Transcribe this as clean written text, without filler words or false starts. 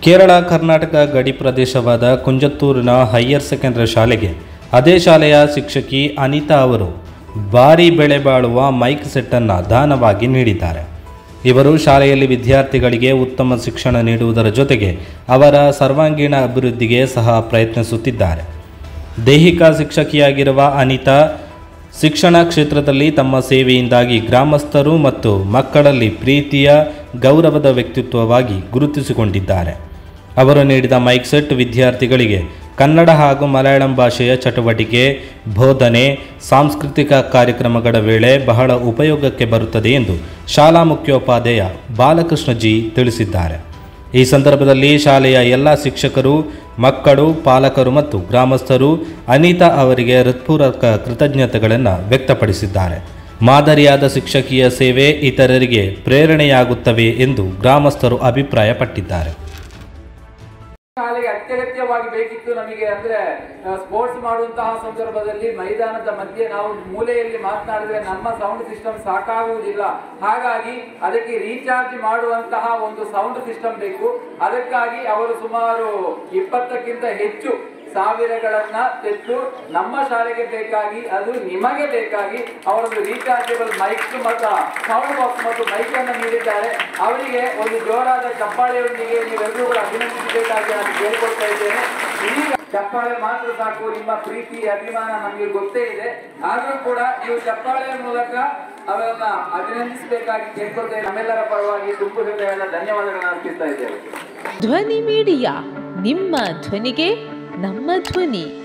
ಕೇರಳ ಕರ್ನಾಟಕ ಗಡಿ ಪ್ರದೇಶವಾದ ಕುಂಜತ್ತೂರಿನ higher secondary ಶಾಲೆಗೆ ಅದೇ ಶಾಲೆಯ ಶಿಕ್ಷಕಿ ಅನಿತಾ ಅವರು ಭಾರೀ ಬೆಲೆ ಬಾಳುವ ಮೈಕ್ ಸೆಟ್ಟನ್ನು ದಾನವಾಗಿ ನೀಡಿದ್ದಾರೆ. ಇವರು ಶಾಲೆಯಲ್ಲಿ ವಿದ್ಯಾರ್ಥಿಗಳಿಗೆ ಉತ್ತಮ ಶಿಕ್ಷಣ ನೀಡುವುದರ ಜೊತೆಗೆ ಅವರ ಸರ್ವಾಂಗೀಣ ಅಭಿವೃದ್ಧಿಗೆ ಸಹ ಪ್ರಯತ್ನಿಸುತ್ತಿದ್ದಾರೆ. ದೈಹಿಕ ಶಿಕ್ಷಕಿಯಾಗಿರುವ ಅನಿತಾ ಶಿಕ್ಷಣ ಕ್ಷೇತ್ರದಲ್ಲಿ ತಮ್ಮ ಸೇವೆಯಿಂದಾಗಿ ಗ್ರಾಮಸ್ಥರು ಮತ್ತು ಮಕ್ಕಳಲ್ಲಿ ಪ್ರೀತಿಯ ಗೌರವದ ವ್ಯಕ್ತಿತ್ವವಾಗಿ ಗುರುತಿಸಿಕೊಂಡಿದ್ದಾರೆ. ಅವರು ನೀಡಿದ ಮೈಕ್ ಸೆಟ್ ವಿದ್ಯಾರ್ಥಿಗಳಿಗೆ ಕನ್ನಡ ಹಾಗೂ ಮಲಯಾಳಂ ಭಾಷೆಯ ಚಟುವಟಿಕೆ, ಬೋಧನೆ, ಸಾಂಸ್ಕೃತಿಕ ಕಾರ್ಯಕ್ರಮಗಳ ವೇಳೆ ಬಹಳ ಉಪಯೋಗಕ್ಕೆ ಬರುತ್ತದೆ ಎಂದು ಶಾಲಾ ಮುಖ್ಯೋಪಾಧ್ಯಾಯ ಬಾಲಕೃಷ್ಣ ಜಿ ತಿಳಿಸಿದ್ದಾರೆ. ಈ ಸಂದರ್ಭದಲ್ಲಿ ಶಾಲೆಯ ಎಲ್ಲ ಶಿಕ್ಷಕರು, ಮಕ್ಕಳು, ಪಾಲಕರು ಮತ್ತು ಗ್ರಾಮಸ್ಥರು ಅನಿತಾ ಅವರಿಗೆ ಹೃತ್ಪೂರ್ವಕ ಕೃತಜ್ಞತೆಗಳನ್ನು ವ್ಯಕ್ತಪಡಿಸಿದ್ದಾರೆ. ಮಾದರಿಯಾದ ಶಿಕ್ಷಕಿಯ ಸೇವೆ ಇತರರಿಗೆ ಪ್ರೇರಣೆಯಾಗುತ್ತವೆ ಎಂದು ಗ್ರಾಮಸ್ಥರು ಅಭಿಪ್ರಾಯಪಟ್ಟಿದ್ದಾರೆ. ಶಾಲೆಗೆ ಅತ್ಯಗತ್ಯವಾಗಿ ಬೇಕಿತ್ತು ನಮಗೆ. ಅಂದ್ರೆ ಸ್ಪೋರ್ಟ್ಸ್ ಮಾಡುವಂತಹ ಸಂದರ್ಭದಲ್ಲಿ ಮೈದಾನದ ಮಧ್ಯೆ ನಾವು ಮೂಲೆಯಲ್ಲಿ ಮಾತನಾಡಿದ್ರೆ ನಮ್ಮ ಸೌಂಡ್ ಸಿಸ್ಟಮ್ ಸಾಕಾಗುವುದಿಲ್ಲ. ಹಾಗಾಗಿ ಅದಕ್ಕೆ ರೀಚಾರ್ಜ್ ಮಾಡುವಂತಹ ಒಂದು ಸೌಂಡ್ ಸಿಸ್ಟಮ್ ಬೇಕು. ಅದಕ್ಕಾಗಿ ಅವರು ಸುಮಾರು 20ಕ್ಕಿಂತ ಹೆಚ್ಚು ಸಾವಿರಗಳನ್ನ ತೆತ್ತು ನಮ್ಮ ಶಾಲೆಗೆ ಬೇಕಾಗಿ, ಅದು ನಿಮಗೆ ಬೇಕಾಗಿ ಅವರೊಂದು ರೀಚಾರ್ಜಬಲ್ ಮೈಕ್ ಮತ್ತು ಸೌಂಡ್ ಬಾಕ್ಸ್ ಮತ್ತು ಮೈಕ್ ಅನ್ನು ನೀಡಿದ್ದಾರೆ. ಅವರಿಗೆ ಒಂದು ಜೋರಾದ ಚಪ್ಪಾಳೆಯೊಂದಿಗೆ ನೀವೆಲ್ಲರೂ ಕೂಡ ಅಭಿನಂದಿಸಬೇಕಾಗಿ ನಾನು ಕೇಳಿಕೊಳ್ತಾ ಇದ್ದೇನೆ. ಈಗ ಚಪ್ಪಾಳೆ ಮಾತ್ರ ಸಾಕು, ನಿಮ್ಮ ಪ್ರೀತಿ ಅಭಿಮಾನ ನಮಗೆ ಗೊತ್ತೇ ಇದೆ. ಆದರೂ ಕೂಡ ನೀವು ಚಪ್ಪಾಳೆಯ ಮೂಲಕ ಅವರನ್ನ ಅಭಿನಂದಿಸಬೇಕಾಗಿ ಕೇಳ್ಕೊಳ್ತಾ ನಮ್ಮೆಲ್ಲರ ಪರವಾಗಿ ತುಂಬ ಹೃದಯದ ಧನ್ಯವಾದಗಳನ್ನು ಅರ್ಪಿಸ್ತಾ ಇದ್ದೇವೆ. ಧ್ವನಿ ಮೀಡಿಯಾ, ನಿಮ್ಮ ಧ್ವನಿಗೆ ನಮ್ಮ ಧ್ವನಿ.